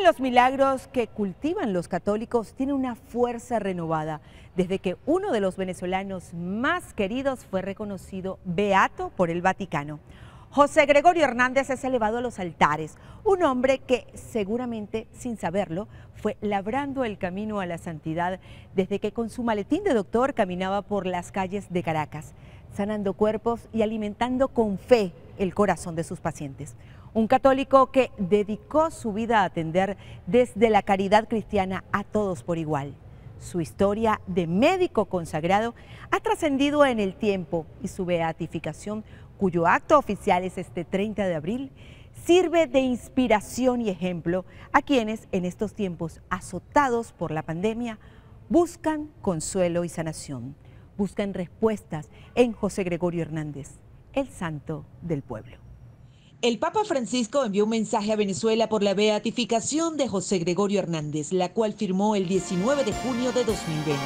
los milagros que cultivan los católicos tiene una fuerza renovada desde que uno de los venezolanos más queridos fue reconocido beato por el Vaticano. José Gregorio Hernández es elevado a los altares, un hombre que seguramente sin saberlo fue labrando el camino a la santidad desde que con su maletín de doctor caminaba por las calles de Caracas, sanando cuerpos y alimentando con fe el corazón de sus pacientes. Un católico que dedicó su vida a atender desde la caridad cristiana a todos por igual. Su historia de médico consagrado ha trascendido en el tiempo y su beatificación, cuyo acto oficial es este 30 de abril, sirve de inspiración y ejemplo a quienes en estos tiempos azotados por la pandemia buscan consuelo y sanación, buscan respuestas en José Gregorio Hernández, el santo del pueblo. El Papa Francisco envió un mensaje a Venezuela por la beatificación de José Gregorio Hernández, la cual firmó el 19 de junio de 2020.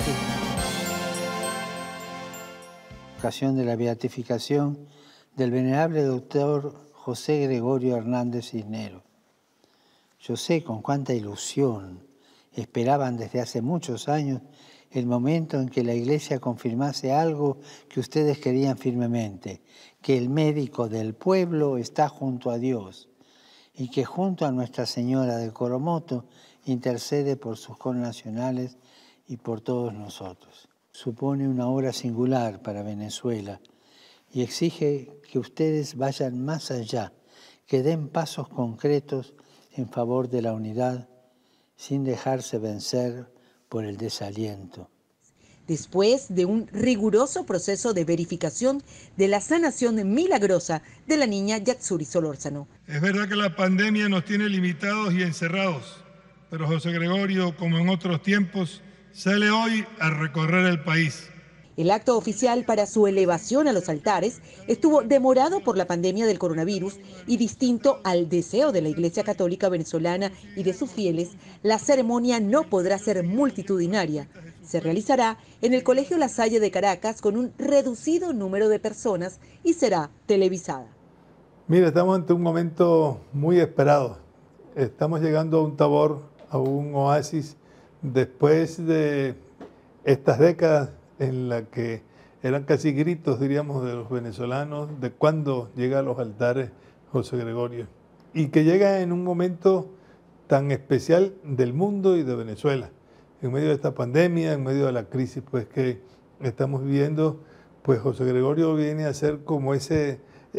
Ocasión de la beatificación del venerable doctor José Gregorio Hernández Cisneros. Yo sé con cuánta ilusión esperaban desde hace muchos años el momento en que la Iglesia confirmase algo que ustedes querían firmemente, que el médico del pueblo está junto a Dios y que junto a Nuestra Señora del Coromoto intercede por sus connacionales y por todos nosotros. Supone una hora singular para Venezuela y exige que ustedes vayan más allá, que den pasos concretos en favor de la unidad sin dejarse vencer por el desaliento. Después de un riguroso proceso de verificación de la sanación milagrosa de la niña Yatsuri Solórzano. Es verdad que la pandemia nos tiene limitados y encerrados, pero José Gregorio, como en otros tiempos, sale hoy a recorrer el país. El acto oficial para su elevación a los altares estuvo demorado por la pandemia del coronavirus y distinto al deseo de la Iglesia Católica Venezolana y de sus fieles, la ceremonia no podrá ser multitudinaria. Se realizará en el Colegio La Salle de Caracas con un reducido número de personas y será televisada. Mira, estamos ante un momento muy esperado. Estamos llegando a un tabor, a un oasis, después de estas décadas en la que eran casi gritos, diríamos, de los venezolanos, de cuándo llega a los altares José Gregorio. Y que llega en un momento tan especial del mundo y de Venezuela. En medio de esta pandemia, en medio de la crisis pues, que estamos viviendo, pues José Gregorio viene a ser como ese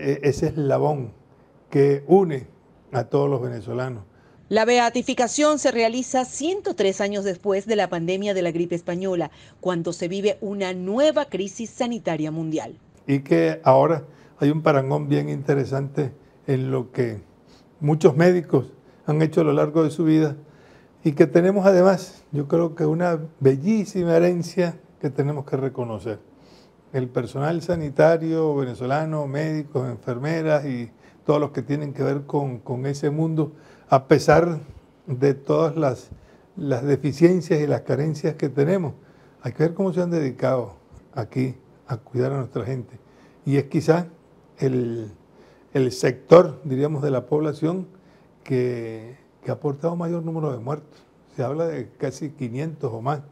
eslabón que une a todos los venezolanos. La beatificación se realiza 103 años después de la pandemia de la gripe española, cuando se vive una nueva crisis sanitaria mundial. Y que ahora hay un parangón bien interesante en lo que muchos médicos han hecho a lo largo de su vida y que tenemos además, yo creo que una bellísima herencia que tenemos que reconocer. El personal sanitario venezolano, médicos, enfermeras y todos los que tienen que ver con ese mundo, a pesar de todas las deficiencias y las carencias que tenemos, hay que ver cómo se han dedicado aquí a cuidar a nuestra gente. Y es quizá el sector, diríamos, de la población que ha aportado mayor número de muertos. Se habla de casi 500 o más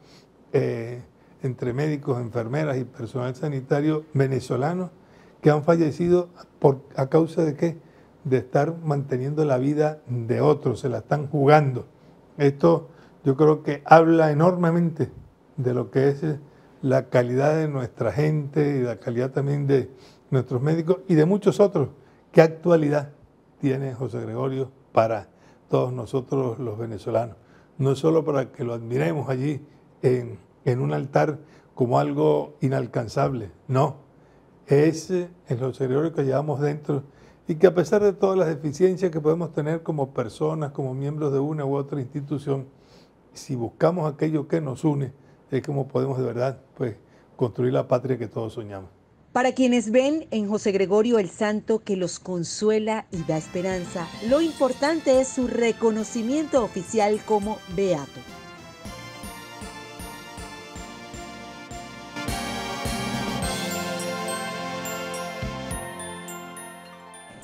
entre médicos, enfermeras y personal sanitario venezolanos que han fallecido a causa de ¿qué? De estar manteniendo la vida de otros, se la están jugando. Esto yo creo que habla enormemente de lo que es la calidad de nuestra gente y la calidad también de nuestros médicos y de muchos otros. ¿Qué actualidad tiene José Gregorio para todos nosotros los venezolanos? No solo para que lo admiremos allí en un altar como algo inalcanzable, no. Es el José Gregorio que llevamos dentro y que a pesar de todas las deficiencias que podemos tener como personas, como miembros de una u otra institución, si buscamos aquello que nos une, es como podemos de verdad pues, construir la patria que todos soñamos. Para quienes ven en José Gregorio el santo que los consuela y da esperanza, lo importante es su reconocimiento oficial como beato.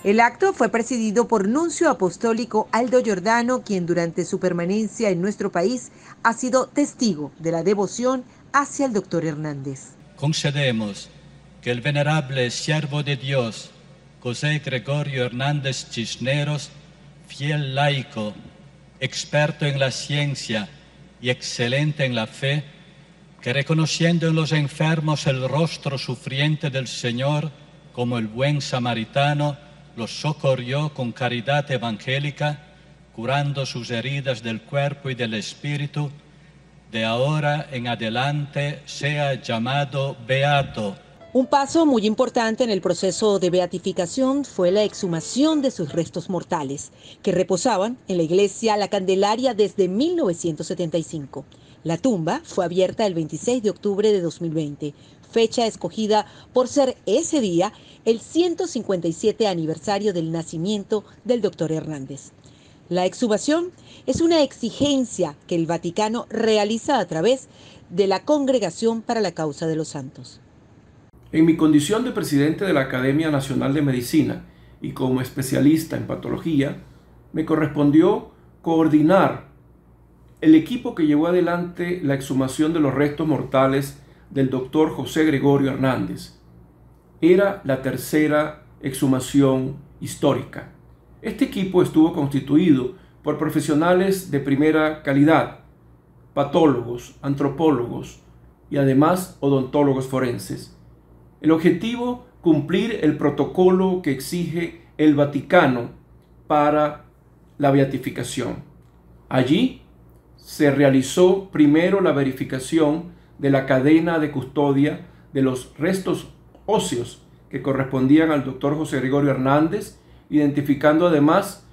El acto fue presidido por Nuncio Apostólico Aldo Giordano, quien durante su permanencia en nuestro país ha sido testigo de la devoción hacia el doctor Hernández. Concedemos que el venerable siervo de Dios, José Gregorio Hernández Cisneros, fiel laico, experto en la ciencia y excelente en la fe, que reconociendo en los enfermos el rostro sufriente del Señor, como el buen samaritano, los socorrió con caridad evangélica, curando sus heridas del cuerpo y del espíritu, de ahora en adelante sea llamado beato. Un paso muy importante en el proceso de beatificación fue la exhumación de sus restos mortales, que reposaban en la iglesia La Candelaria desde 1975. La tumba fue abierta el 26 de octubre de 2020, fecha escogida por ser ese día el 157 aniversario del nacimiento del doctor Hernández. La exhumación es una exigencia que el Vaticano realiza a través de la Congregación para la Causa de los Santos. En mi condición de presidente de la Academia Nacional de Medicina y como especialista en patología, me correspondió coordinar el equipo que llevó adelante la exhumación de los restos mortales del doctor José Gregorio Hernández. Era la tercera exhumación histórica. Este equipo estuvo constituido por profesionales de primera calidad, patólogos, antropólogos y además odontólogos forenses. El objetivo, cumplir el protocolo que exige el Vaticano para la beatificación. Allí se realizó primero la verificación de la cadena de custodia de los restos óseos que correspondían al doctor José Gregorio Hernández, identificando además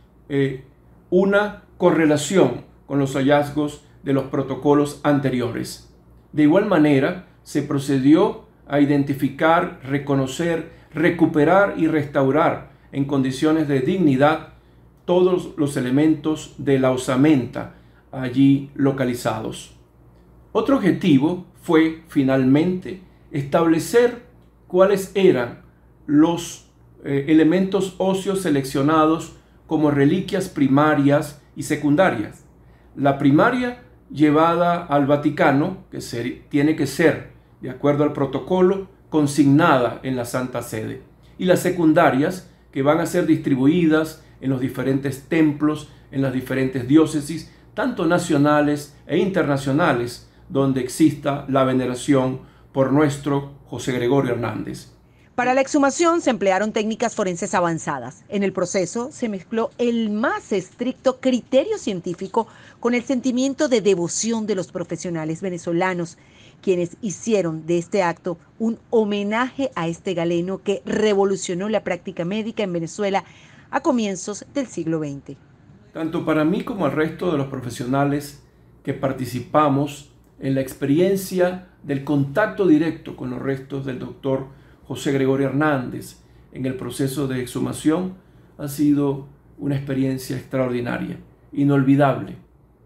una correlación con los hallazgos de los protocolos anteriores. De igual manera, se procedió a identificar, reconocer, recuperar y restaurar en condiciones de dignidad todos los elementos de la osamenta allí localizados. Otro objetivo fue finalmente establecer cuáles eran los elementos óseos seleccionados como reliquias primarias y secundarias. La primaria llevada al Vaticano, que tiene que ser de acuerdo al protocolo, consignada en la Santa Sede. Y las secundarias, que van a ser distribuidas en los diferentes templos, en las diferentes diócesis, tanto nacionales e internacionales, donde exista la veneración por nuestro José Gregorio Hernández. Para la exhumación se emplearon técnicas forenses avanzadas. En el proceso se mezcló el más estricto criterio científico con el sentimiento de devoción de los profesionales venezolanos, quienes hicieron de este acto un homenaje a este galeno que revolucionó la práctica médica en Venezuela a comienzos del siglo XX. Tanto para mí como al resto de los profesionales que participamos en la experiencia del contacto directo con los restos del doctor José Gregorio Hernández en el proceso de exhumación, ha sido una experiencia extraordinaria, inolvidable.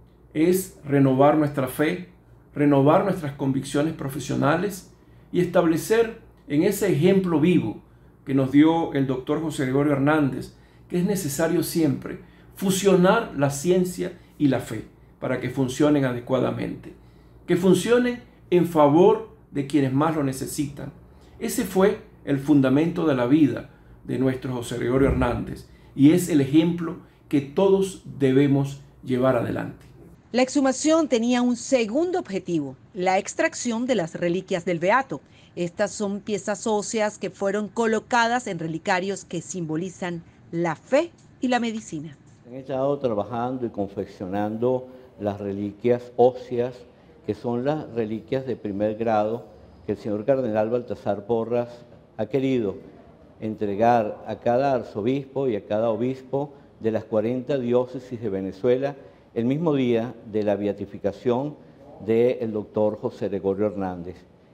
Es renovar nuestra fe, renovar nuestras convicciones profesionales y establecer en ese ejemplo vivo que nos dio el doctor José Gregorio Hernández que es necesario siempre fusionar la ciencia y la fe para que funcionen adecuadamente, que funcionen en favor de quienes más lo necesitan. Ese fue el fundamento de la vida de nuestro José Gregorio Hernández y es el ejemplo que todos debemos llevar adelante. La exhumación tenía un segundo objetivo, la extracción de las reliquias del beato. Estas son piezas óseas que fueron colocadas en relicarios que simbolizan la fe y la medicina. Han estado trabajando y confeccionando las reliquias óseas, que son las reliquias de primer grado que el señor cardenal Baltasar Porras ha querido entregar a cada arzobispo y a cada obispo de las 40 diócesis de Venezuela el mismo día de la beatificación del doctor José Gregorio Hernández.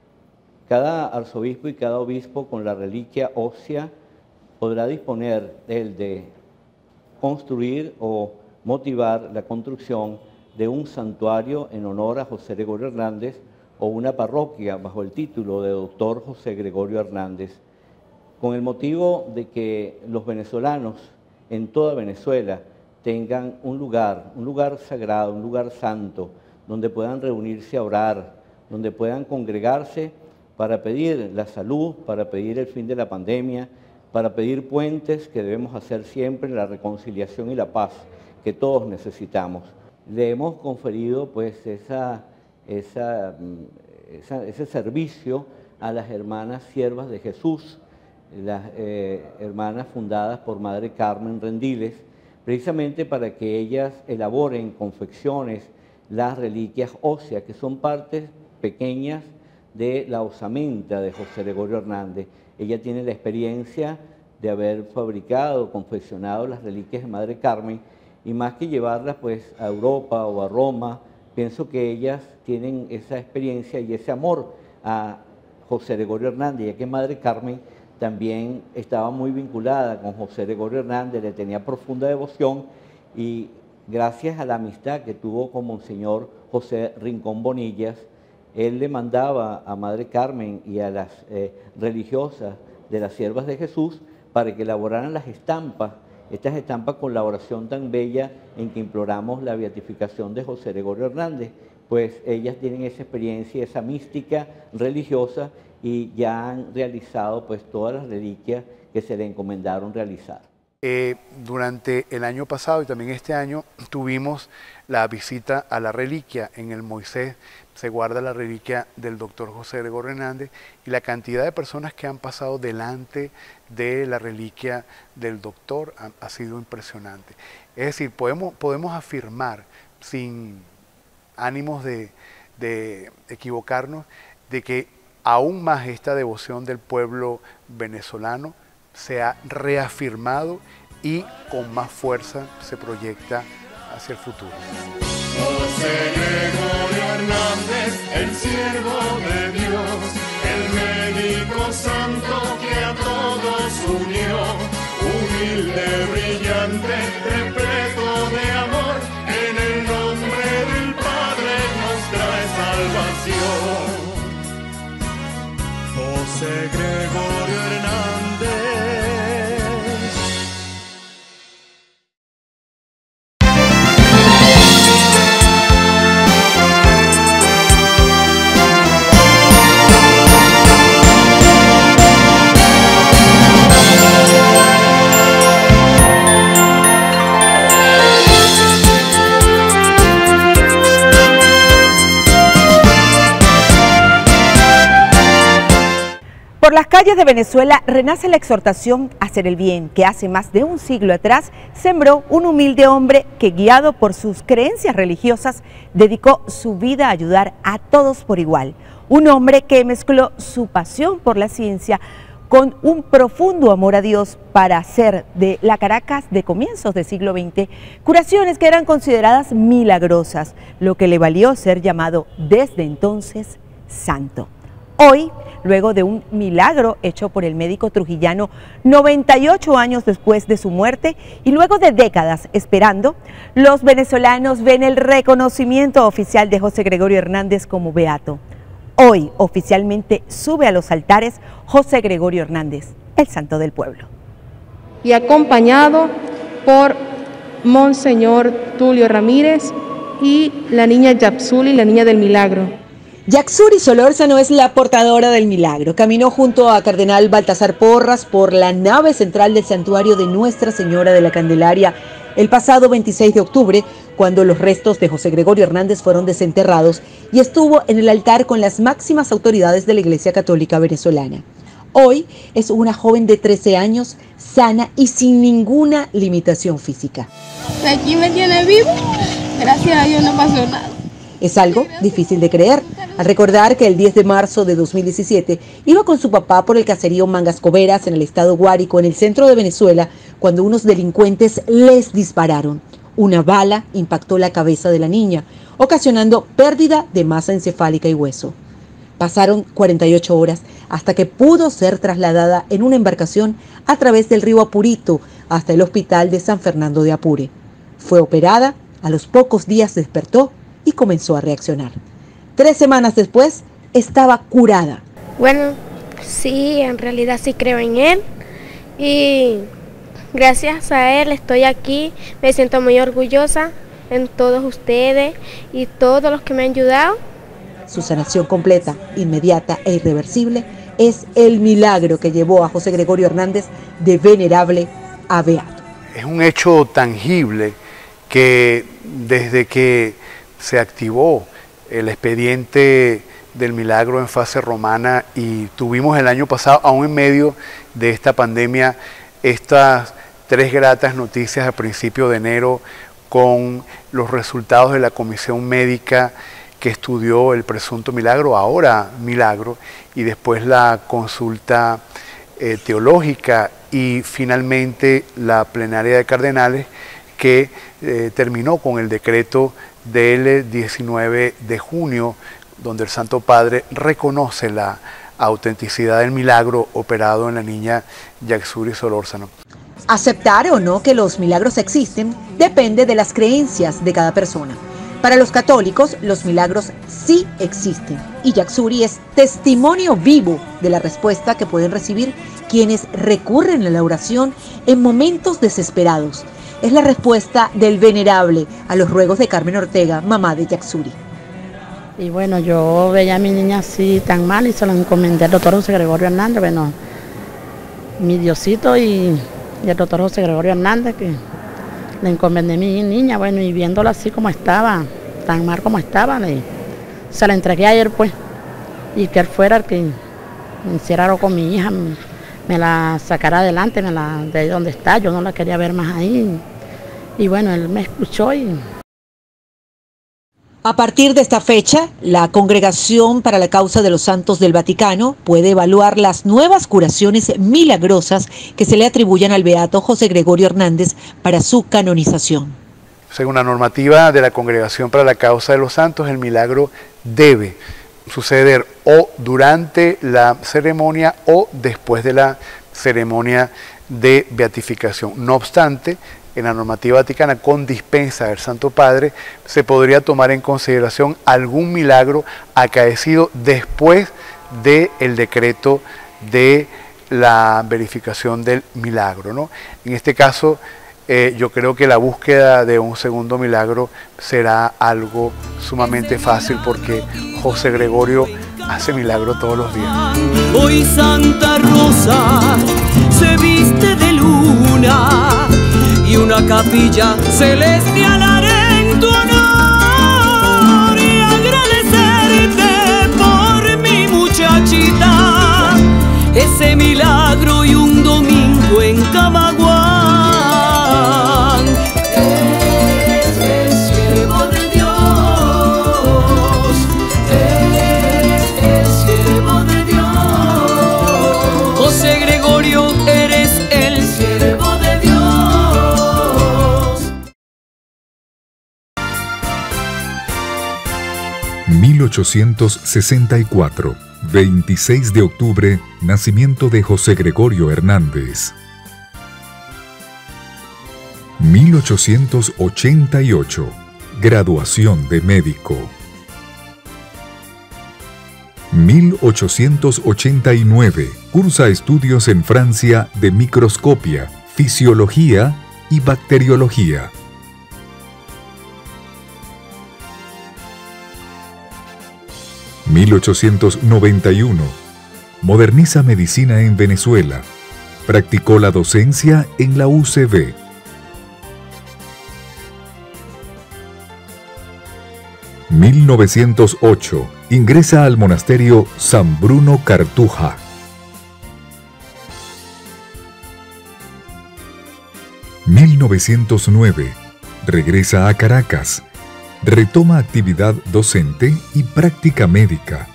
Cada arzobispo y cada obispo con la reliquia ósea podrá disponer de construir o motivar la construcción de un santuario en honor a José Gregorio Hernández o una parroquia bajo el título de Doctor José Gregorio Hernández. con el motivo de que los venezolanos en toda Venezuela tengan un lugar sagrado, un lugar santo, donde puedan reunirse a orar, donde puedan congregarse para pedir la salud, para pedir el fin de la pandemia, para pedir puentes que debemos hacer siempre, la reconciliación y la paz que todos necesitamos. Le hemos conferido pues ese servicio a las hermanas siervas de Jesús, las hermanas fundadas por Madre Carmen Rendiles, precisamente para que ellas elaboren confecciones las reliquias óseas, que son partes pequeñas de la osamenta de José Gregorio Hernández. Ella tiene la experiencia de haber fabricado, confeccionado las reliquias de Madre Carmen, y más que llevarlas pues a Europa o a Roma, pienso que ellas tienen esa experiencia y ese amor a José Gregorio Hernández, ya que Madre Carmen también estaba muy vinculada con José Gregorio Hernández, le tenía profunda devoción, y gracias a la amistad que tuvo con Monseñor José Rincón Bonillas, él le mandaba a Madre Carmen y a las religiosas de las Siervas de Jesús para que elaboraran las estampas, estas estampas con la oración tan bella en que imploramos la beatificación de José Gregorio Hernández, pues ellas tienen esa experiencia, esa mística religiosa, y ya han realizado pues todas las reliquias que se le encomendaron realizar. Durante el año pasado y también este año tuvimos la visita a la reliquia. En el Moisés se guarda la reliquia del doctor José Gregorio Hernández, y la cantidad de personas que han pasado delante de la reliquia del doctor ha sido impresionante. Es decir, podemos afirmar sin ánimos de equivocarnos de que aún más esta devoción del pueblo venezolano se ha reafirmado y con más fuerza se proyecta hacia el futuro. José Gregorio Hernández, el siervo de Dios, el médico santo que a todos unió, humilde, brillante, repleto de amor, en el nombre del Padre nos trae salvación. José Gregorio Hernández. Por las calles de Venezuela renace la exhortación a hacer el bien, que hace más de un siglo atrás sembró un humilde hombre que, guiado por sus creencias religiosas, dedicó su vida a ayudar a todos por igual. Un hombre que mezcló su pasión por la ciencia con un profundo amor a Dios para hacer de la Caracas de comienzos del siglo XX curaciones que eran consideradas milagrosas, lo que le valió ser llamado desde entonces santo. Hoy, luego de un milagro hecho por el médico trujillano 98 años después de su muerte y luego de décadas esperando, los venezolanos ven el reconocimiento oficial de José Gregorio Hernández como beato. Hoy oficialmente sube a los altares José Gregorio Hernández, el santo del pueblo. Y acompañado por Monseñor Tulio Ramírez y la niña Yapsuli, la niña del milagro. Yaxuri Solórzano es la portadora del milagro. Caminó junto a Cardenal Baltasar Porras por la nave central del santuario de Nuestra Señora de la Candelaria el pasado 26 de octubre, cuando los restos de José Gregorio Hernández fueron desenterrados, y estuvo en el altar con las máximas autoridades de la Iglesia Católica venezolana. Hoy es una joven de 13 años, sana y sin ninguna limitación física. Aquí me tiene vivo, gracias a Dios no pasó nada. Es algo difícil de creer, al recordar que el 10 de marzo de 2017 iba con su papá por el caserío Mangascoveras en el estado Guárico, en el centro de Venezuela, cuando unos delincuentes les dispararon. Una bala impactó la cabeza de la niña, ocasionando pérdida de masa encefálica y hueso. Pasaron 48 horas hasta que pudo ser trasladada en una embarcación a través del río Apurito hasta el hospital de San Fernando de Apure. Fue operada, a los pocos días despertó y comenzó a reaccionar. 3 semanas después, estaba curada. Bueno, sí, en realidad sí creo en él. y gracias a él estoy aquí. Me siento muy orgullosa en todos ustedes y todos los que me han ayudado. Su sanación completa, inmediata e irreversible es el milagro que llevó a José Gregorio Hernández de venerable a beato. Es un hecho tangible que desde que se activó el expediente del milagro en fase romana y tuvimos el año pasado, aún en medio de esta pandemia, estas 3 gratas noticias a principio de enero con los resultados de la comisión médica que estudió el presunto milagro, ahora milagro, y después la consulta teológica y finalmente la plenaria de cardenales que terminó con el decreto del 19 de junio, donde el Santo Padre reconoce la autenticidad del milagro operado en la niña Yaxuri Solórzano. Aceptar o no que los milagros existen depende de las creencias de cada persona. Para los católicos, los milagros sí existen y Yaxuri es testimonio vivo de la respuesta que pueden recibir quienes recurren a la oración en momentos desesperados. Es la respuesta del venerable a los ruegos de Carmen Ortega, mamá de Yaxuri. Y bueno, yo veía a mi niña así tan mal y se lo encomendé al doctor José Gregorio Hernández. Bueno, mi Diosito y el doctor José Gregorio Hernández, que le encomendé a mi niña, bueno, y viéndola así como estaba, tan mal como estaba, se la entregué ayer, pues, y que él fuera el que hiciera algo con mi hija, me la sacara adelante, de ahí donde está, yo no la quería ver más ahí, y bueno, él me escuchó y... A partir de esta fecha, la Congregación para la Causa de los Santos del Vaticano puede evaluar las nuevas curaciones milagrosas que se le atribuyen al beato José Gregorio Hernández para su canonización. Según la normativa de la Congregación para la Causa de los Santos, el milagro debe suceder o durante la ceremonia o después de la ceremonia de beatificación. No obstante, en la normativa vaticana, con dispensa del Santo Padre, se podría tomar en consideración algún milagro acaecido después del decreto de la verificación del milagro, ¿no? En este caso, yo creo que la búsqueda de un segundo milagro será algo sumamente fácil porque José Gregorio hace milagro todos los días. Hoy Santa Rosa se viste de luna y una capilla celestial haré en tu honor y agradecerte por mi muchachita, ese milagro y un domingo en Camaguán. Es el siervo de Dios, es el siervo de Dios. José Gregorio, eres el siervo de Dios. 1864, 26 de octubre, nacimiento de José Gregorio Hernández. 1888, graduación de médico. 1889, cursa estudios en Francia de microscopia, fisiología y bacteriología. 1891, moderniza medicina en Venezuela. Practicó la docencia en la UCB. 1908, ingresa al monasterio San Bruno Cartuja. 1909, regresa a Caracas. Retoma actividad docente y práctica médica.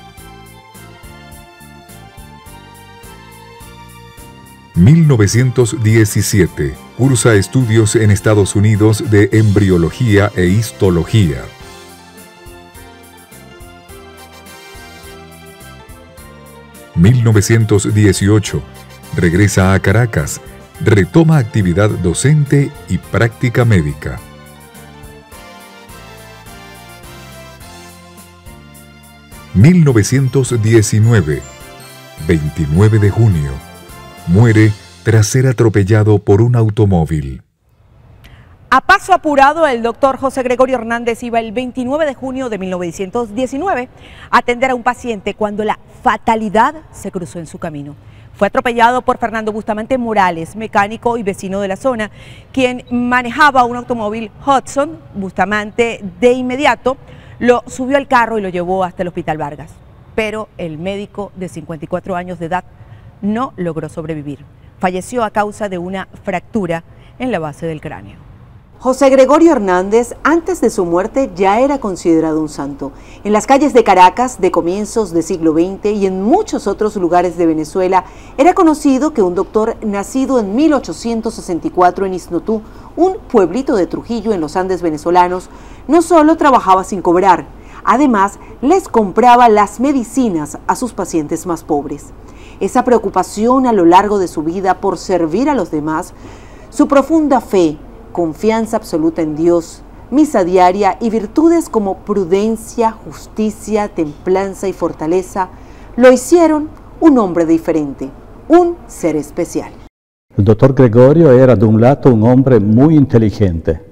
1917, cursa estudios en Estados Unidos de embriología e histología. 1918, regresa a Caracas, retoma actividad docente y práctica médica. 1919, 29 de junio, muere tras ser atropellado por un automóvil. A paso apurado, el doctor José Gregorio Hernández iba el 29 de junio de 1919 a atender a un paciente cuando la fatalidad se cruzó en su camino. Fue atropellado por Fernando Bustamante Morales, mecánico y vecino de la zona, quien manejaba un automóvil Hudson. Bustamante de inmediato lo subió al carro y lo llevó hasta el Hospital Vargas. Pero el médico de 54 años de edad no logró sobrevivir. Falleció a causa de una fractura en la base del cráneo. José Gregorio Hernández, antes de su muerte, ya era considerado un santo. En las calles de Caracas, de comienzos del siglo XX y en muchos otros lugares de Venezuela, era conocido que un doctor nacido en 1864 en Isnotú, un pueblito de Trujillo en los Andes venezolanos, no solo trabajaba sin cobrar, además les compraba las medicinas a sus pacientes más pobres. Esa preocupación a lo largo de su vida por servir a los demás, su profunda fe, confianza absoluta en Dios, misa diaria y virtudes como prudencia, justicia, templanza y fortaleza, lo hicieron un hombre diferente, un ser especial. El doctor Gregorio era de un lado un hombre muy inteligente,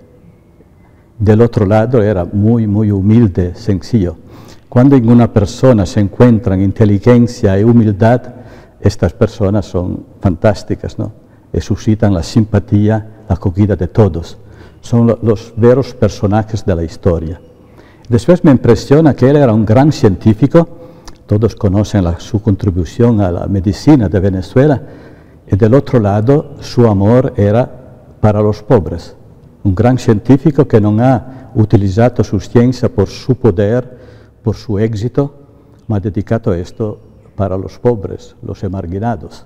del otro lado era muy humilde, sencillo. Cuando en una persona se encuentran inteligencia y humildad, estas personas son fantásticas, ¿no? Y suscitan la simpatía, la acogida de todos. Son los veros personajes de la historia. Después me impresiona que él era un gran científico, todos conocen su contribución a la medicina de Venezuela, y del otro lado su amor era para los pobres. Un gran científico que no ha utilizado su ciencia por su poder, por su éxito, ma ha dedicado esto para los pobres, los emarginados.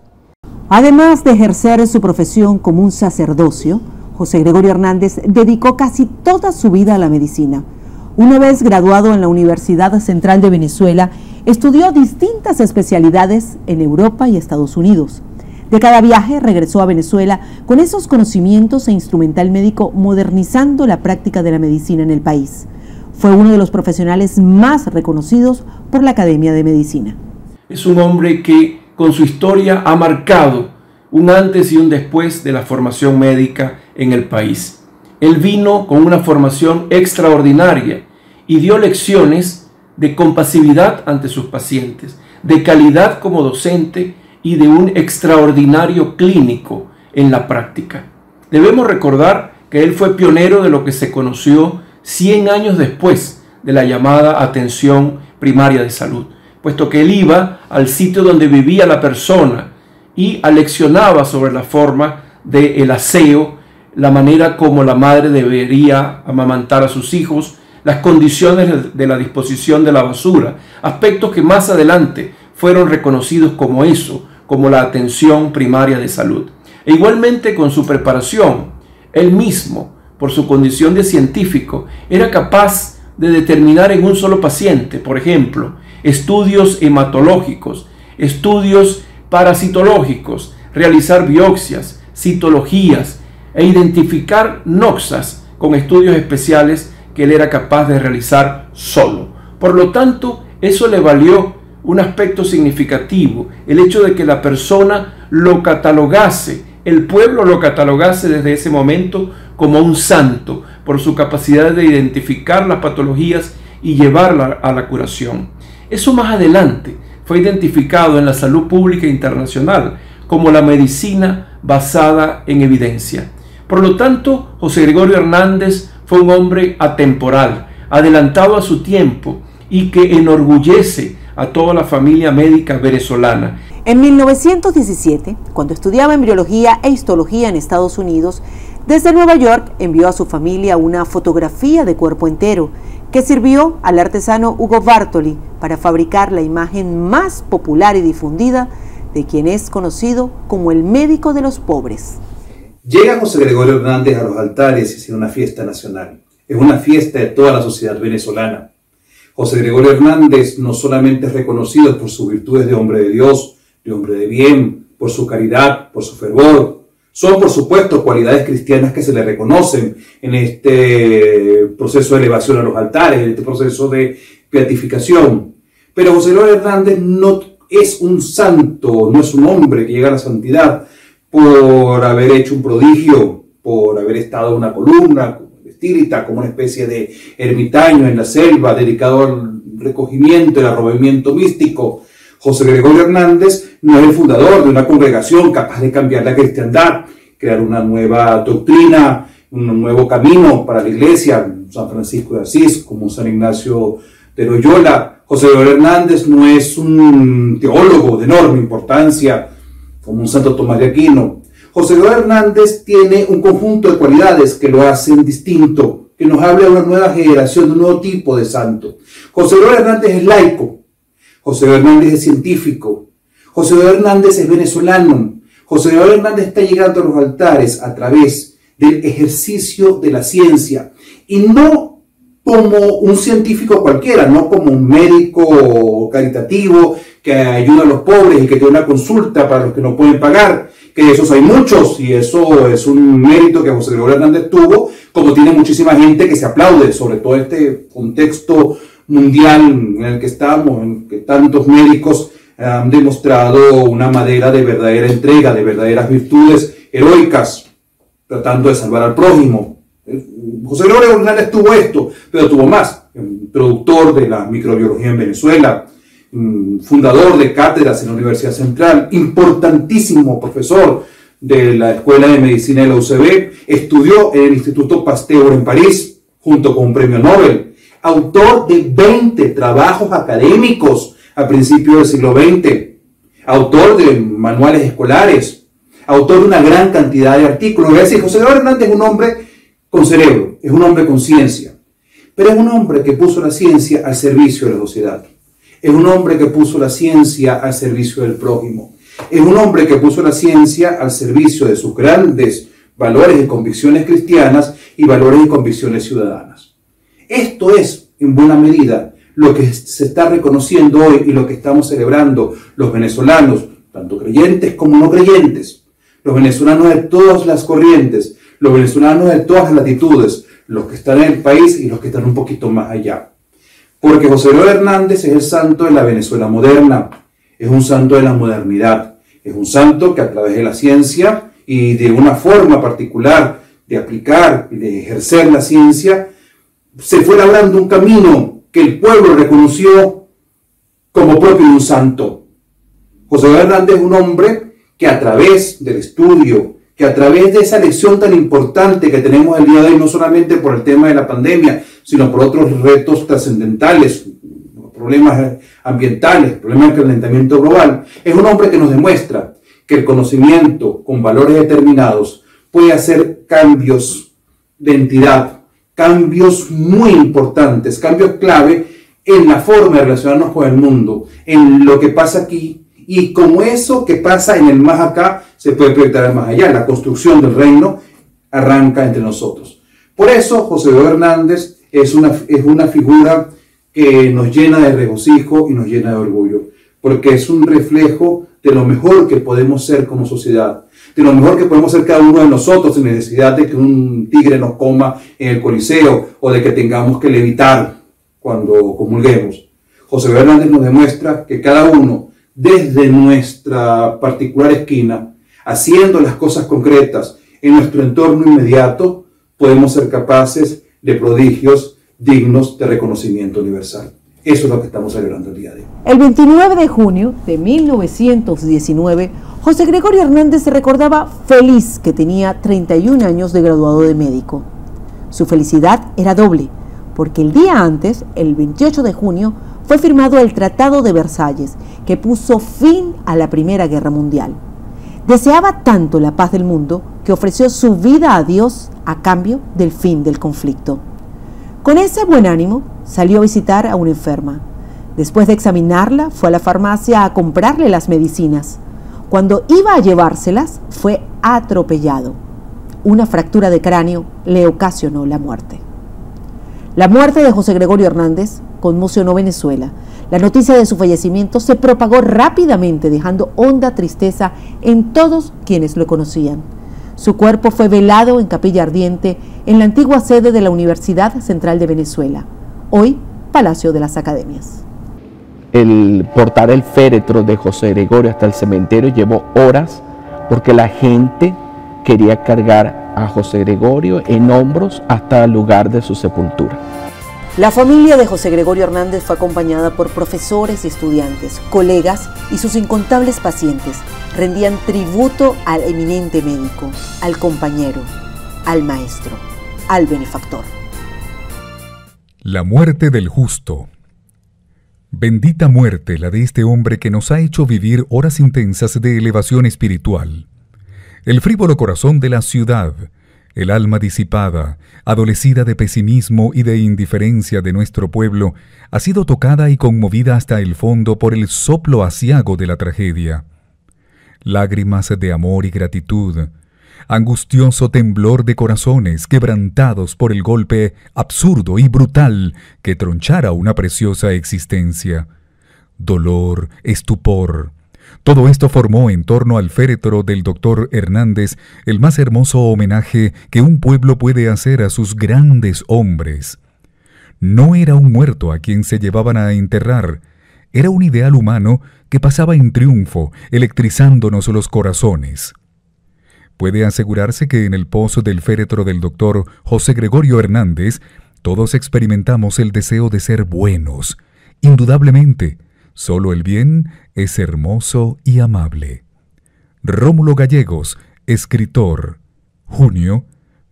Además de ejercer su profesión como un sacerdocio, José Gregorio Hernández dedicó casi toda su vida a la medicina. Una vez graduado en la Universidad Central de Venezuela, estudió distintas especialidades en Europa y Estados Unidos. De cada viaje regresó a Venezuela con esos conocimientos e instrumental médico, modernizando la práctica de la medicina en el país. Fue uno de los profesionales más reconocidos por la Academia de Medicina. Es un hombre que con su historia ha marcado un antes y un después de la formación médica en el país. Él vino con una formación extraordinaria y dio lecciones de compasividad ante sus pacientes, de calidad como docente y de un extraordinario clínico en la práctica. Debemos recordar que él fue pionero de lo que se conoció 100 años después de la llamada atención primaria de salud, puesto que él iba al sitio donde vivía la persona y aleccionaba sobre la forma del aseo, la manera como la madre debería amamantar a sus hijos, las condiciones de la disposición de la basura, aspectos que más adelante fueron reconocidos como eso, como la atención primaria de salud. E igualmente con su preparación, él mismo, por su condición de científico, era capaz de determinar en un solo paciente, por ejemplo, estudios hematológicos, estudios parasitológicos, realizar biopsias, citologías e identificar noxas con estudios especiales que él era capaz de realizar solo. Por lo tanto, eso le valió un aspecto significativo, el hecho de que la persona lo catalogase, el pueblo lo catalogase desde ese momento como un santo, por su capacidad de identificar las patologías y llevarla a la curación. Eso más adelante fue identificado en la salud pública internacional como la medicina basada en evidencia. Por lo tanto, José Gregorio Hernández fue un hombre atemporal, adelantado a su tiempo y que enorgullece a toda la familia médica venezolana. En 1917, cuando estudiaba embriología e histología en Estados Unidos, desde Nueva York envió a su familia una fotografía de cuerpo entero que sirvió al artesano Hugo Bartoli para fabricar la imagen más popular y difundida de quien es conocido como el médico de los pobres. Llega José Gregorio Hernández a los altares y hace una fiesta nacional. Es una fiesta de toda la sociedad venezolana. José Gregorio Hernández no solamente es reconocido por sus virtudes de hombre de Dios, de hombre de bien, por su caridad, por su fervor. Son, por supuesto, cualidades cristianas que se le reconocen en este proceso de elevación a los altares, en este proceso de beatificación. Pero José Gregorio Hernández no es un santo, no es un hombre que llega a la santidad por haber hecho un prodigio, por haber estado en una columna, como estirita, como una especie de ermitaño en la selva, dedicado al recogimiento, el arrobamiento místico. José Gregorio Hernández no es el fundador de una congregación capaz de cambiar la cristiandad, crear una nueva doctrina, un nuevo camino para la iglesia, San Francisco de Asís, como San Ignacio de Loyola. José Gregorio Hernández no es un teólogo de enorme importancia, como un Santo Tomás de Aquino. José Gregorio Hernández tiene un conjunto de cualidades que lo hacen distinto, que nos habla de una nueva generación, de un nuevo tipo de santo. José Gregorio Hernández es laico, José Gregorio Hernández es científico, José Gregorio Hernández es venezolano, José Gregorio Hernández está llegando a los altares a través del ejercicio de la ciencia, y no como un científico cualquiera, no como un médico caritativo que ayuda a los pobres y que tiene una consulta para los que no pueden pagar, que esos hay muchos, y eso es un mérito que José Gregorio Hernández tuvo, como tiene muchísima gente que se aplaude, sobre todo este contexto mundial en el que estamos, en que tantos médicos han demostrado una madera de verdadera entrega, de verdaderas virtudes heroicas, tratando de salvar al prójimo. José Gregorio Hernández tuvo esto, pero tuvo más. Introductor de la microbiología en Venezuela, fundador de cátedras en la Universidad Central, importantísimo profesor de la Escuela de Medicina de la UCB, estudió en el Instituto Pasteur en París, junto con un premio Nobel, autor de 20 trabajos académicos a principios del siglo XX, autor de manuales escolares, autor de una gran cantidad de artículos. Es decir, José Gregorio Hernández es un hombre con cerebro, es un hombre con ciencia, pero es un hombre que puso la ciencia al servicio de la sociedad. Es un hombre que puso la ciencia al servicio del prójimo. Es un hombre que puso la ciencia al servicio de sus grandes valores y convicciones cristianas y valores y convicciones ciudadanas. Esto es, en buena medida, lo que se está reconociendo hoy y lo que estamos celebrando los venezolanos, tanto creyentes como no creyentes, los venezolanos de todas las corrientes, los venezolanos de todas las latitudes, los que están en el país y los que están un poquito más allá. Porque José Gregorio Hernández es el santo de la Venezuela moderna, es un santo de la modernidad, es un santo que a través de la ciencia y de una forma particular de aplicar y de ejercer la ciencia, se fue labrando un camino que el pueblo reconoció como propio de un santo. José Gregorio Hernández es un hombre que a través del estudio, que a través de esa lección tan importante que tenemos el día de hoy, no solamente por el tema de la pandemia, sino por otros retos trascendentales, problemas ambientales, problemas del calentamiento global, es un hombre que nos demuestra que el conocimiento con valores determinados puede hacer cambios de entidad, cambios muy importantes, cambios clave en la forma de relacionarnos con el mundo, en lo que pasa aquí, y como eso que pasa en el más acá se puede proyectar al más allá. La construcción del reino arranca entre nosotros. Por eso José Gregorio Hernández es una figura que nos llena de regocijo y nos llena de orgullo, porque es un reflejo de lo mejor que podemos ser como sociedad, de lo mejor que podemos ser cada uno de nosotros, sin necesidad de que un tigre nos coma en el Coliseo o de que tengamos que levitar cuando comulguemos. José Gregorio Hernández nos demuestra que cada uno, desde nuestra particular esquina, haciendo las cosas concretas en nuestro entorno inmediato, podemos ser capaces de prodigios dignos de reconocimiento universal. Eso es lo que estamos celebrando el día de hoy. El 29 de junio de 1919, José Gregorio Hernández se recordaba feliz que tenía 31 años de graduado de médico. Su felicidad era doble, porque el día antes, el 28 de junio, fue firmado el Tratado de Versalles, que puso fin a la Primera Guerra Mundial. Deseaba tanto la paz del mundo que ofreció su vida a Dios a cambio del fin del conflicto. Con ese buen ánimo, salió a visitar a una enferma. Después de examinarla, fue a la farmacia a comprarle las medicinas. Cuando iba a llevárselas, fue atropellado. Una fractura de cráneo le ocasionó la muerte. La muerte de José Gregorio Hernández conmocionó Venezuela. La noticia de su fallecimiento se propagó rápidamente, dejando honda tristeza en todos quienes lo conocían. Su cuerpo fue velado en capilla ardiente en la antigua sede de la Universidad Central de Venezuela, hoy Palacio de las Academias. El portar el féretro de José Gregorio hasta el cementerio llevó horas, porque la gente quería cargar a José Gregorio en hombros hasta el lugar de su sepultura. La familia de José Gregorio Hernández fue acompañada por profesores y estudiantes, colegas y sus incontables pacientes. Rendían tributo al eminente médico, al compañero, al maestro, al benefactor. La muerte del justo. Bendita muerte la de este hombre que nos ha hecho vivir horas intensas de elevación espiritual. El frívolo corazón de la ciudad, el alma disipada, adolecida de pesimismo y de indiferencia de nuestro pueblo, ha sido tocada y conmovida hasta el fondo por el soplo aciago de la tragedia. Lágrimas de amor y gratitud, angustioso temblor de corazones quebrantados por el golpe absurdo y brutal que tronchara una preciosa existencia. Dolor, estupor. Todo esto formó en torno al féretro del doctor Hernández el más hermoso homenaje que un pueblo puede hacer a sus grandes hombres. No era un muerto a quien se llevaban a enterrar, era un ideal humano que pasaba en triunfo, electrizándonos los corazones. Puede asegurarse que en el pozo del féretro del doctor José Gregorio Hernández todos experimentamos el deseo de ser buenos. Indudablemente, solo el bien es hermoso y amable. Rómulo Gallegos, escritor, junio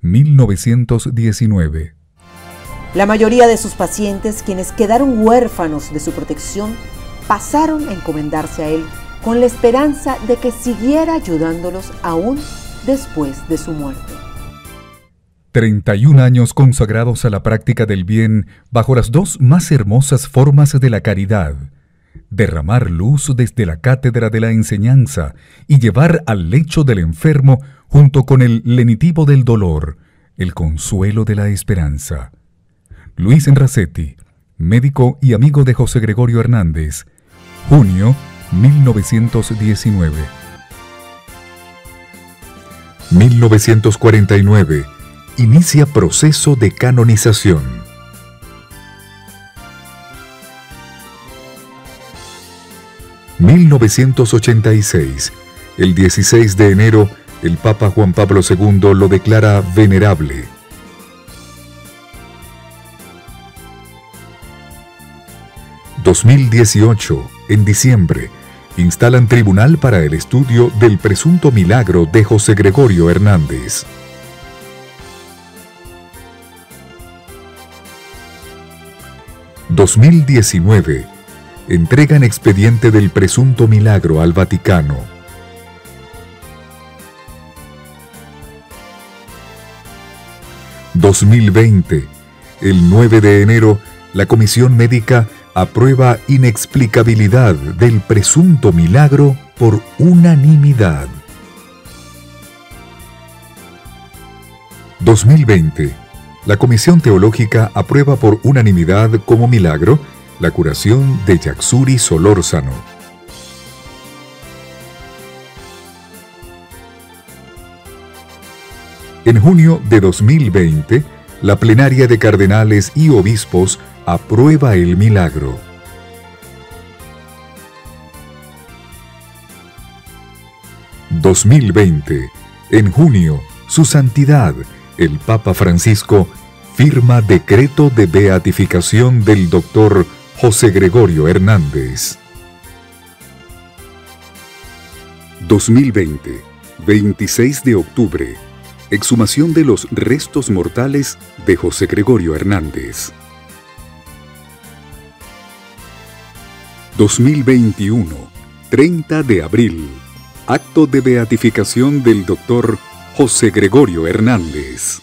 1919. La mayoría de sus pacientes, quienes quedaron huérfanos de su protección, pasaron a encomendarse a él con la esperanza de que siguiera ayudándolos aún después de su muerte. 31 años consagrados a la práctica del bien bajo las dos más hermosas formas de la caridad: derramar luz desde la cátedra de la enseñanza y llevar al lecho del enfermo, junto con el lenitivo del dolor, el consuelo de la esperanza. Luis Enracetti, médico y amigo de José Gregorio Hernández, junio 1919. 1949. Inicia proceso de canonización. 1986. El 16 de enero, el Papa Juan Pablo II lo declara venerable. 2018. En diciembre, instalan tribunal para el estudio del presunto milagro de José Gregorio Hernández. ...2019... entregan expediente del presunto milagro al Vaticano. 2020... el 9 de enero, la Comisión Médica aprueba inexplicabilidad del presunto milagro por unanimidad. 2020. La Comisión Teológica aprueba por unanimidad como milagro la curación de Yaxuri Solórzano. En junio de 2020, la plenaria de cardenales y obispos aprueba el milagro. ...2020... En junio, su santidad, el Papa Francisco, firma decreto de beatificación del doctor José Gregorio Hernández. 2020, 26 de octubre, exhumación de los restos mortales de José Gregorio Hernández. 2021, 30 de abril, acto de beatificación del doctor José Gregorio Hernández.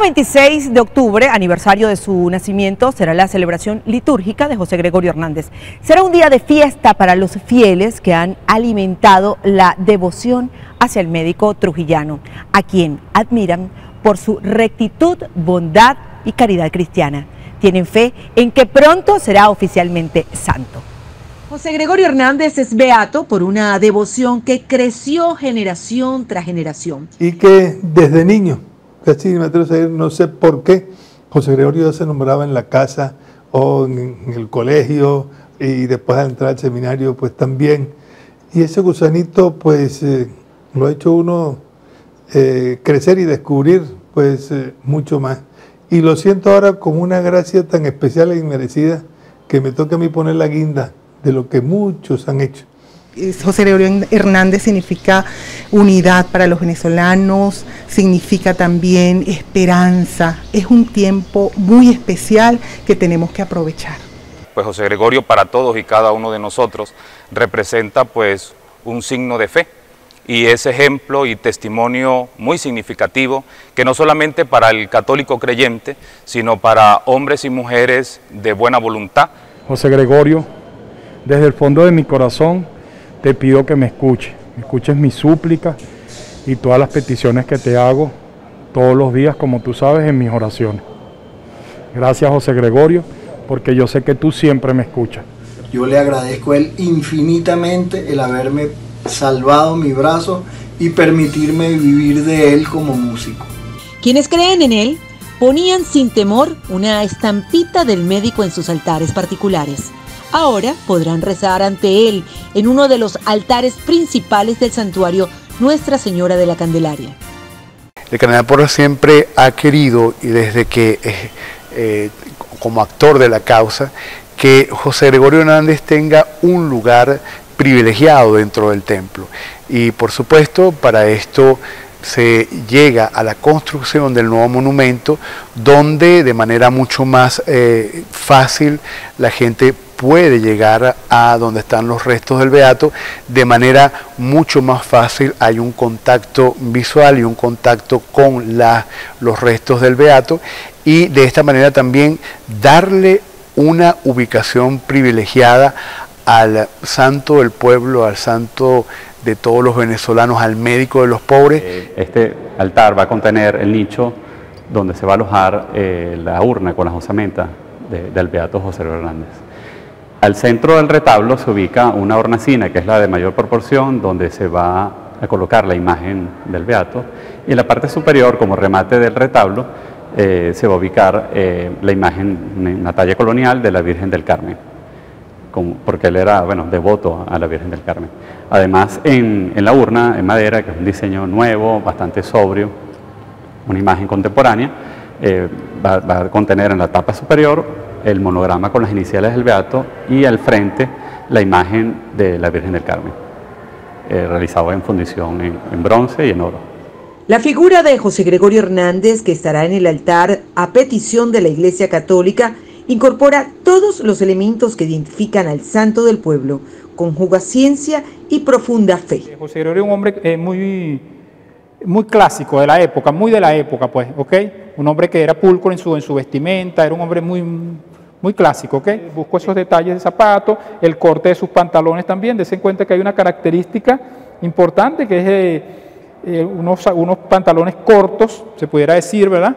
26 de octubre, aniversario de su nacimiento, será la celebración litúrgica de José Gregorio Hernández. Será un día de fiesta para los fieles que han alimentado la devoción hacia el médico trujillano, a quien admiran por su rectitud, bondad y caridad cristiana. Tienen fe en que pronto será oficialmente santo. José Gregorio Hernández es beato por una devoción que creció generación tras generación. Y que desde niño, casi me atrevo a decir, no sé por qué, José Gregorio se nombraba en la casa o en el colegio y después de entrar al seminario pues también. Y ese gusanito pues lo ha hecho uno crecer y descubrir pues mucho más. Y lo siento ahora como una gracia tan especial e inmerecida que me toca a mí poner la guinda de lo que muchos han hecho. José Gregorio Hernández significa unidad para los venezolanos, significa también esperanza. Es un tiempo muy especial que tenemos que aprovechar. Pues José Gregorio para todos y cada uno de nosotros representa pues un signo de fe y es ejemplo y testimonio muy significativo que no solamente para el católico creyente, sino para hombres y mujeres de buena voluntad. José Gregorio, desde el fondo de mi corazón te pido que me escuches mis súplicas y todas las peticiones que te hago todos los días, como tú sabes, en mis oraciones. Gracias, José Gregorio, porque yo sé que tú siempre me escuchas. Yo le agradezco a él infinitamente el haberme salvado mi brazo y permitirme vivir de él como músico. Quienes creen en él ponían sin temor una estampita del médico en sus altares particulares. Ahora podrán rezar ante él en uno de los altares principales del santuario Nuestra Señora de la Candelaria. El cardenal Porras siempre ha querido, y desde que como actor de la causa, que José Gregorio Hernández tenga un lugar privilegiado dentro del templo. Y por supuesto, para esto se llega a la construcción del nuevo monumento, donde de manera mucho más fácil la gente puede llegar a donde están los restos del beato, de manera mucho más fácil. Hay un contacto visual y un contacto con los restos del beato, y de esta manera también darle una ubicación privilegiada al santo del pueblo, al santo de todos los venezolanos, al médico de los pobres. Este altar va a contener el nicho donde se va a alojar la urna con las osamentas del beato José Gregorio Hernández. Al centro del retablo se ubica una hornacina, que es la de mayor proporción, donde se va a colocar la imagen del beato, y en la parte superior, como remate del retablo, se va a ubicar la imagen, una talla colonial de la Virgen del Carmen, porque él era, bueno, devoto a la Virgen del Carmen. Además, en la urna, en madera, que es un diseño nuevo, bastante sobrio, una imagen contemporánea, va a contener en la tapa superior el monograma con las iniciales del beato y al frente la imagen de la Virgen del Carmen, realizado en fundición en bronce y en oro. La figura de José Gregorio Hernández, que estará en el altar a petición de la Iglesia Católica, incorpora todos los elementos que identifican al santo del pueblo, conjuga ciencia y profunda fe. José Gregorio es un hombre muy clásico de la época, muy de la época, pues, ¿ok? Un hombre que era pulcro en su vestimenta, era un hombre muy clásico, ¿ok? Busco esos detalles de zapato, el corte de sus pantalones también. Dese en cuenta que hay una característica importante que es unos pantalones cortos, se pudiera decir, ¿verdad?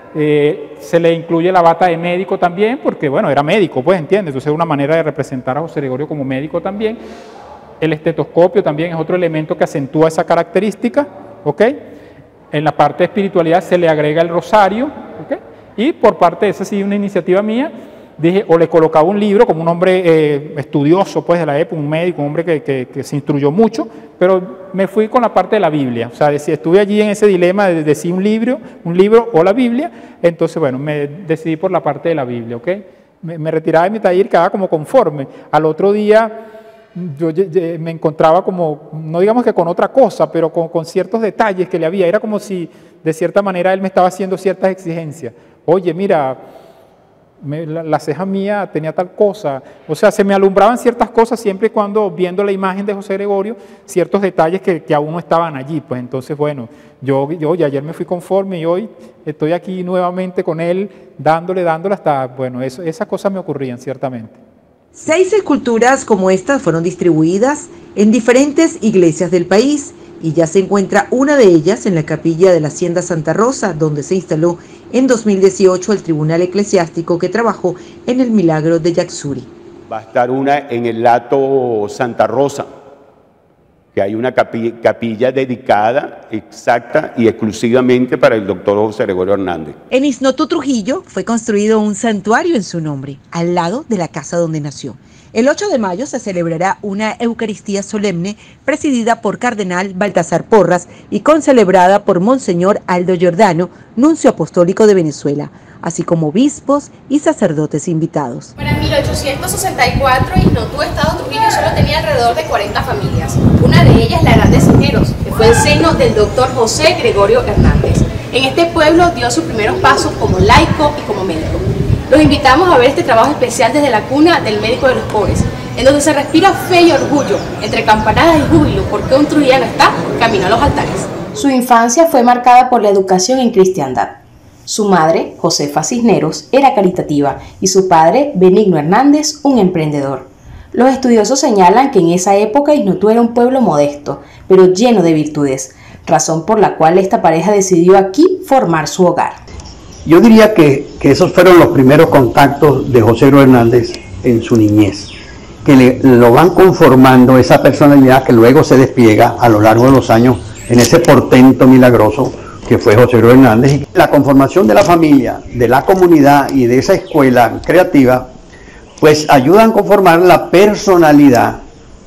Se le incluye la bata de médico también, porque bueno, era médico, pues, ¿entiendes? Entonces es una manera de representar a José Gregorio como médico también. El estetoscopio también es otro elemento que acentúa esa característica, ¿ok? En la parte de espiritualidad se le agrega el rosario, ¿ok? Y por parte de esa, sí, una iniciativa mía, dije, o le colocaba un libro como un hombre estudioso, pues, de la época, un médico, un hombre que se instruyó mucho, pero me fui con la parte de la Biblia. O sea, estuve allí en ese dilema de si un libro o la Biblia. Entonces, bueno, me decidí por la parte de la Biblia, ¿ok? Me retiraba de mi taller y quedaba como conforme. Al otro día yo me encontraba como, no digamos que con otra cosa, pero con ciertos detalles que le había. Era como si, de cierta manera, él me estaba haciendo ciertas exigencias. Oye, mira, la ceja mía tenía tal cosa, o sea, se me alumbraban ciertas cosas siempre y cuando viendo la imagen de José Gregorio, ciertos detalles que aún no estaban allí, pues entonces bueno, yo ya ayer me fui conforme y hoy estoy aquí nuevamente con él, dándole hasta, bueno, esas cosas me ocurrían ciertamente. 6 esculturas como estas fueron distribuidas en diferentes iglesias del país y ya se encuentra una de ellas en la capilla de la Hacienda Santa Rosa, donde se instaló en 2018 el Tribunal Eclesiástico que trabajó en el Milagro de Yaxuri. Va a estar una en el Lato Santa Rosa, que hay una capilla dedicada exacta y exclusivamente para el doctor José Gregorio Hernández. En Isnotú, Trujillo, fue construido un santuario en su nombre, al lado de la casa donde nació. El 8 de mayo se celebrará una Eucaristía solemne presidida por Cardenal Baltasar Porras y concelebrada por Monseñor Aldo Giordano, nuncio apostólico de Venezuela, así como obispos y sacerdotes invitados. Para 1864, Isnotú, Estado Trujillo, solo tenía alrededor de 40 familias. Una de ellas, la Grande Cisneros, que fue el seno del doctor José Gregorio Hernández. En este pueblo dio sus primeros pasos como laico y como médico. Los invitamos a ver este trabajo especial desde la cuna del médico de los pobres, en donde se respira fe y orgullo, entre campanadas y júbilo, porque un trujillano está camino a los altares. Su infancia fue marcada por la educación en cristiandad. Su madre, Josefa Cisneros, era caritativa y su padre, Benigno Hernández, un emprendedor. Los estudiosos señalan que en esa época Isnotú era un pueblo modesto, pero lleno de virtudes, razón por la cual esta pareja decidió aquí formar su hogar. Yo diría que esos fueron los primeros contactos de José Gregorio Hernández en su niñez, que lo van conformando esa personalidad que luego se despliega a lo largo de los años en ese portento milagroso que fue José Gregorio Hernández. La conformación de la familia, de la comunidad y de esa escuela creativa, pues ayudan a conformar la personalidad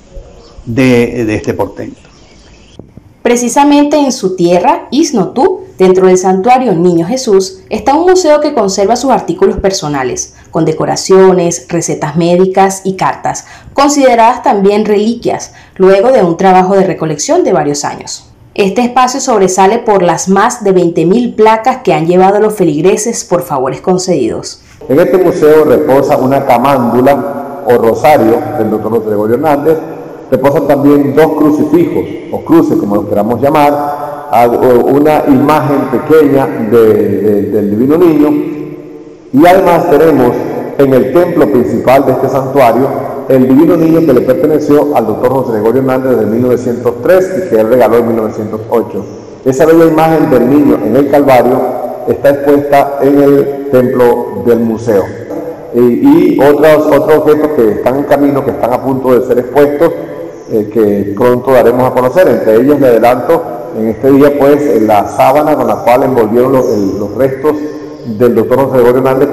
de este portento. Precisamente en su tierra, Isnotú, dentro del santuario Niño Jesús, está un museo que conserva sus artículos personales, con decoraciones, recetas médicas y cartas, consideradas también reliquias, luego de un trabajo de recolección de varios años. Este espacio sobresale por las más de 20.000 placas que han llevado a los feligreses por favores concedidos. En este museo reposa una camándula o rosario del doctor José Gregorio Hernández, reposan también 2 crucifijos, o cruces como los queramos llamar, una imagen pequeña del Divino Niño, y además tenemos en el templo principal de este santuario el Divino Niño que le perteneció al doctor José Gregorio Hernández desde 1903 y que él regaló en 1908. Esa bella imagen del niño en el Calvario está expuesta en el templo del museo. Y otros objetos que están en camino, que están a punto de ser expuestos, que pronto daremos a conocer. Entre ellos le adelanto en este día pues la sábana con la cual envolvieron los restos del doctor José Gregorio Hernández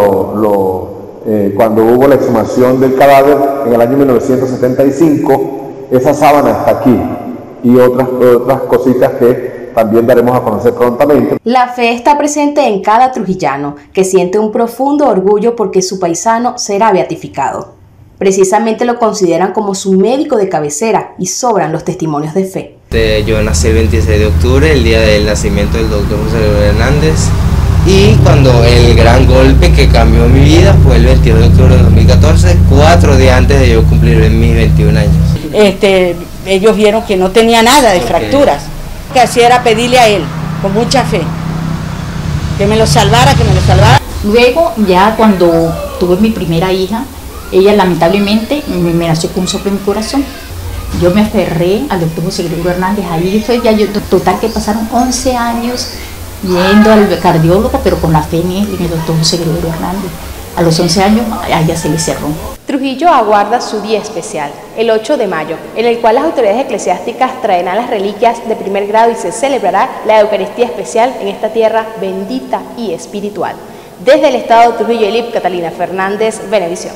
cuando hubo la exhumación del cadáver en el año 1975. Esa sábana está aquí y otras cositas que también daremos a conocer prontamente. La fe está presente en cada trujillano que siente un profundo orgullo porque su paisano será beatificado. Precisamente lo consideran como su médico de cabecera y sobran los testimonios de fe. Yo nací el 26 de octubre, el día del nacimiento del doctor José Gregorio Hernández, y cuando el gran golpe que cambió mi vida fue el 22 de octubre de 2014, 4 días antes de yo cumplir mis 21 años. Ellos vieron que no tenía nada de fracturas, que hacía era pedirle a él, con mucha fe, que me lo salvara, que me lo salvara. Luego, ya cuando tuve mi primera hija, ella lamentablemente me nació con un soplo en mi corazón. Yo me aferré al doctor José Gregorio Hernández, ahí fue ya yo, total que pasaron 11 años yendo al cardiólogo, pero con la fe en él, en el doctor José Gregorio Hernández. A los 11 años a ella se le cerró. Trujillo aguarda su día especial, el 8 de mayo, en el cual las autoridades eclesiásticas traerán las reliquias de primer grado y se celebrará la Eucaristía especial en esta tierra bendita y espiritual. Desde el estado de Trujillo, Elip, Catalina Fernández, Venevisión.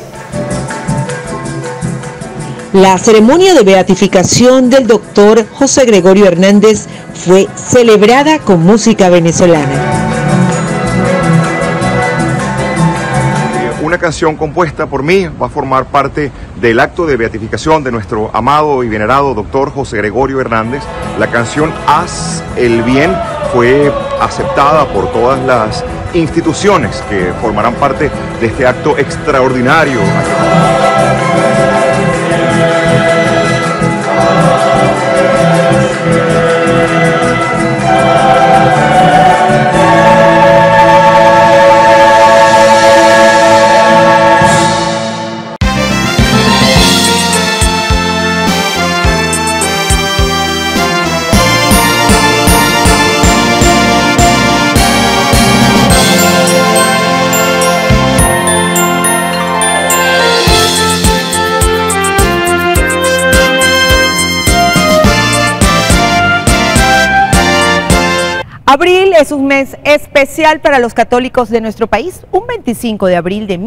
La ceremonia de beatificación del doctor José Gregorio Hernández fue celebrada con música venezolana. Una canción compuesta por mí va a formar parte del acto de beatificación de nuestro amado y venerado doctor José Gregorio Hernández. La canción Haz el Bien fue aceptada por todas las instituciones que formarán parte de este acto extraordinario. Abril es un mes especial para los católicos de nuestro país. Un 25 de abril de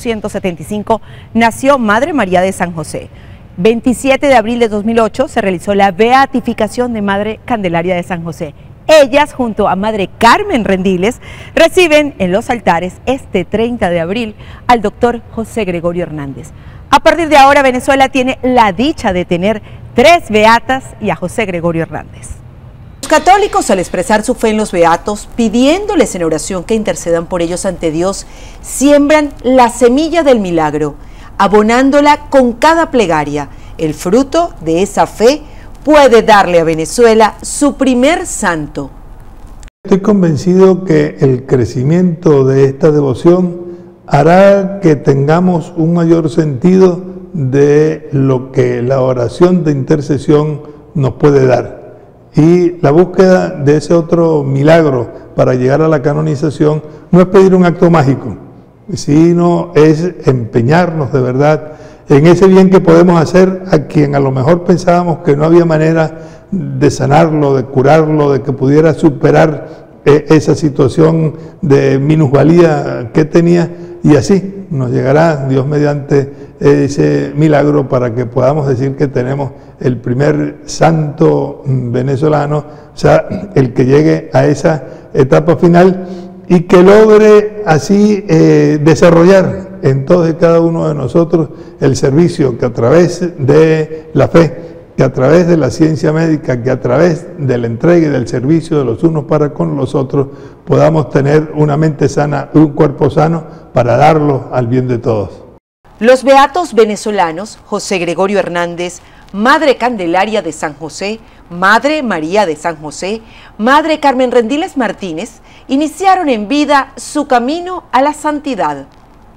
1875 nació Madre María de San José. 27 de abril de 2008 se realizó la beatificación de Madre Candelaria de San José. Ellas, junto a Madre Carmen Rendiles, reciben en los altares este 30 de abril al doctor José Gregorio Hernández. A partir de ahora, Venezuela tiene la dicha de tener 3 beatas y a José Gregorio Hernández. Los católicos, al expresar su fe en los beatos, pidiéndoles en oración que intercedan por ellos ante Dios, siembran la semilla del milagro, abonándola con cada plegaria. El fruto de esa fe puede darle a Venezuela su primer santo. Estoy convencido que el crecimiento de esta devoción hará que tengamos un mayor sentido de lo que la oración de intercesión nos puede dar. Y la búsqueda de ese otro milagro para llegar a la canonización no es pedir un acto mágico, sino es empeñarnos de verdad en ese bien que podemos hacer a quien a lo mejor pensábamos que no había manera de sanarlo, de curarlo, de que pudiera superar esa situación de minusvalía que tenía, y así nos llegará Dios mediante ese milagro para que podamos decir que tenemos el primer santo venezolano, o sea, el que llegue a esa etapa final y que logre así desarrollar en todos y cada uno de nosotros el servicio que a través de la fe, que a través de la ciencia médica, que a través de la entrega y del servicio de los unos para con los otros, podamos tener una mente sana, un cuerpo sano para darlo al bien de todos. Los beatos venezolanos, José Gregorio Hernández, Madre Candelaria de San José, Madre María de San José, Madre Carmen Rendiles Martínez, iniciaron en vida su camino a la santidad.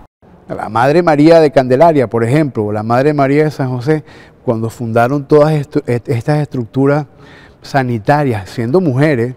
La Madre María de Candelaria, por ejemplo, la Madre María de San José, cuando fundaron todas estas estructuras sanitarias, siendo mujeres,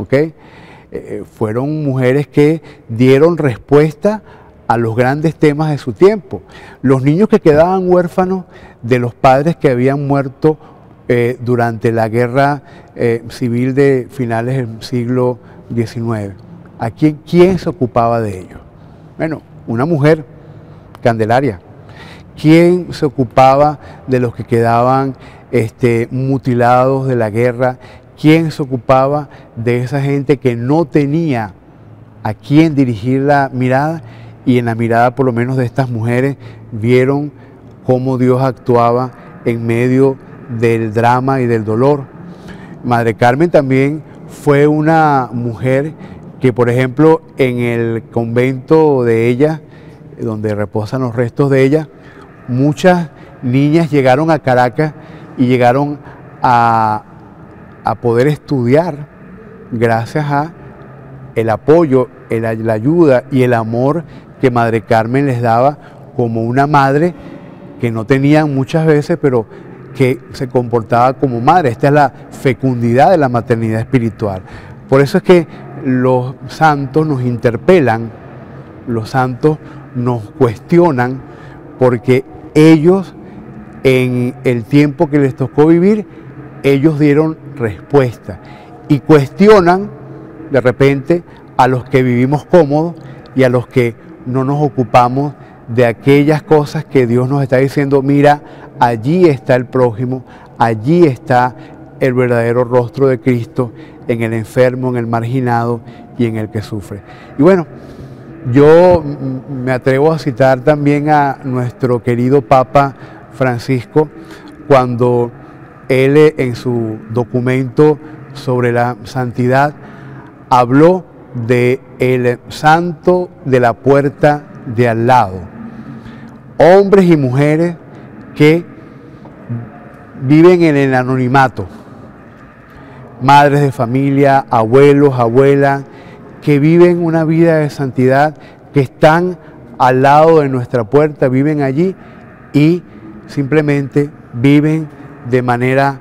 fueron mujeres que dieron respuesta a los grandes temas de su tiempo. Los niños que quedaban huérfanos de los padres que habían muerto durante la guerra civil de finales del siglo XIX. ¿Quién se ocupaba de ellos? Bueno, una mujer, Candelaria. ¿Quién se ocupaba de los que quedaban mutilados de la guerra? ¿Quién se ocupaba de esa gente que no tenía a quién dirigir la mirada? Y en la mirada por lo menos de estas mujeres vieron cómo Dios actuaba en medio del drama y del dolor. Madre Carmen también fue una mujer que, por ejemplo, en el convento de ella, donde reposan los restos de ella, muchas niñas llegaron a Caracas y llegaron a poder estudiar gracias a el apoyo, la ayuda y el amor que Madre Carmen les daba como una madre que no tenían muchas veces, pero que se comportaba como madre. Esta es la fecundidad de la maternidad espiritual. Por eso es que los santos nos interpelan, los santos nos cuestionan, porque ellos, en el tiempo que les tocó vivir, ellos dieron respuesta y cuestionan de repente a los que vivimos cómodos y a los que no nos ocupamos de aquellas cosas que Dios nos está diciendo. Mira, allí está el prójimo, allí está el verdadero rostro de Cristo, en el enfermo, en el marginado y en el que sufre. Y bueno, yo me atrevo a citar también a nuestro querido Papa Francisco, cuando él en su documento sobre la santidad habló del santo de la puerta de al lado. Hombres y mujeres que viven en el anonimato. Madres de familia, abuelos, abuelas, que viven una vida de santidad, que están al lado de nuestra puerta, viven allí y simplemente viven de manera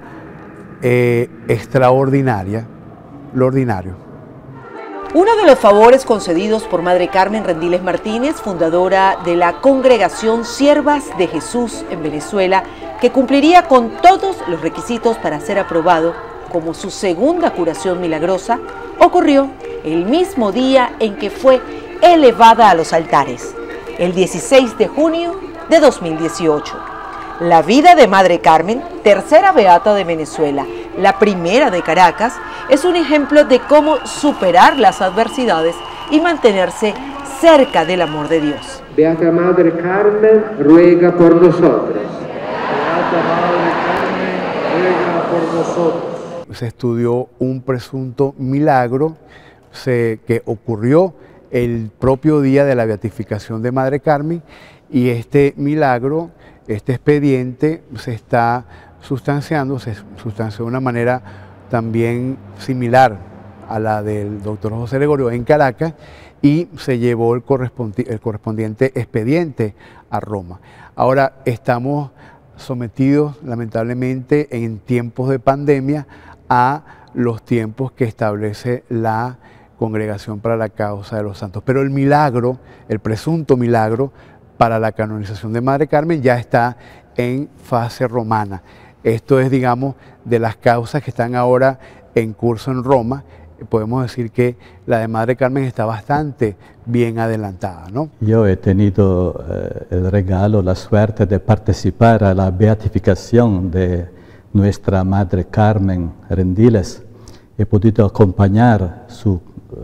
extraordinaria, lo ordinario. Uno de los favores concedidos por Madre Carmen Rendiles Martínez, fundadora de la Congregación Siervas de Jesús en Venezuela, que cumpliría con todos los requisitos para ser aprobado como su segunda curación milagrosa, ocurrió el mismo día en que fue elevada a los altares, el 16 de junio de 2018. La vida de Madre Carmen, tercera beata de Venezuela, la primera de Caracas, es un ejemplo de cómo superar las adversidades y mantenerse cerca del amor de Dios. Beata Madre Carmen, ruega por nosotros. Beata Madre Carmen, ruega por nosotros. Se estudió un presunto milagro que ocurrió el propio día de la beatificación de Madre Carmen, y este milagro, este expediente se está sustanciando, se sustanció de una manera también similar a la del doctor José Gregorio en Caracas, y se llevó el correspondiente expediente a Roma. Ahora estamos sometidos lamentablemente en tiempos de pandemia a los tiempos que establece la Congregación para la Causa de los Santos. Pero el milagro, el presunto milagro para la canonización de Madre Carmen ya está en fase romana. Esto es, digamos, de las causas que están ahora en curso en Roma. Podemos decir que la de Madre Carmen está bastante bien adelantada, ¿no? Yo he tenido el regalo, la suerte de participar a la beatificación de nuestra Madre Carmen Rendiles. He podido acompañar su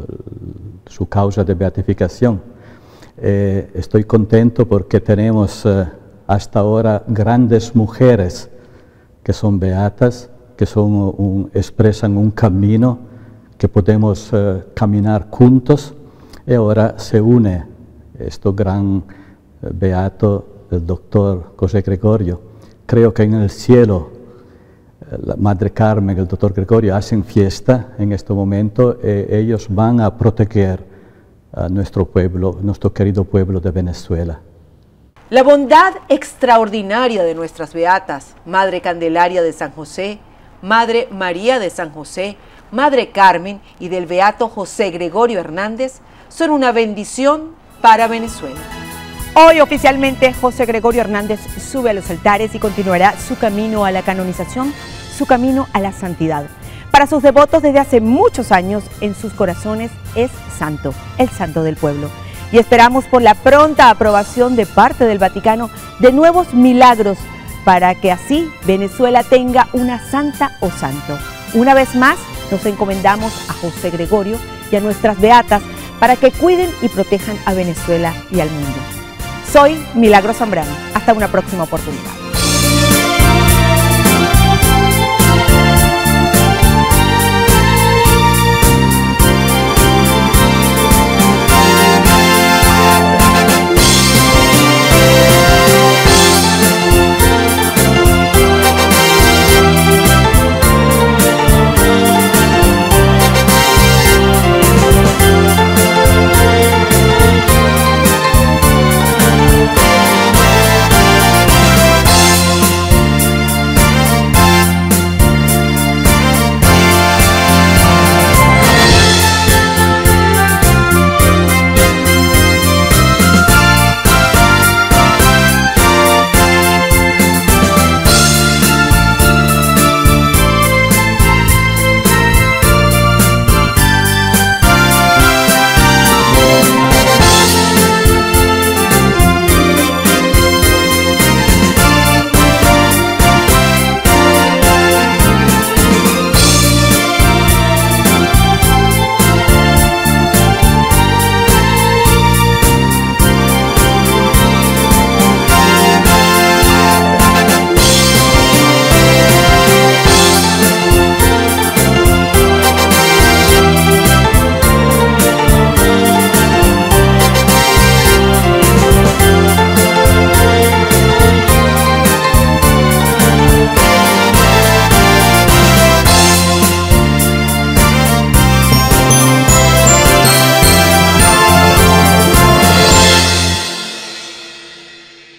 causa de beatificación. Estoy contento porque tenemos hasta ahora grandes mujeres que son beatas, que expresan un camino que podemos caminar juntos, y ahora se une este gran beato, el doctor José Gregorio. Creo que en el cielo la Madre Carmen y el doctor Gregorio hacen fiesta en este momento, ellos van a proteger a nuestro pueblo, nuestro querido pueblo de Venezuela. La bondad extraordinaria de nuestras beatas, Madre Candelaria de San José, Madre María de San José, Madre Carmen y del beato José Gregorio Hernández son una bendición para Venezuela. Hoy oficialmente José Gregorio Hernández sube a los altares y continuará su camino a la canonización, su camino a la santidad. Para sus devotos desde hace muchos años, en sus corazones es santo, el santo del pueblo. Y esperamos por la pronta aprobación de parte del Vaticano de nuevos milagros para que así Venezuela tenga una santa o santo. Una vez más, nos encomendamos a José Gregorio y a nuestras beatas para que cuiden y protejan a Venezuela y al mundo. Soy Milagros Zambrano. Hasta una próxima oportunidad.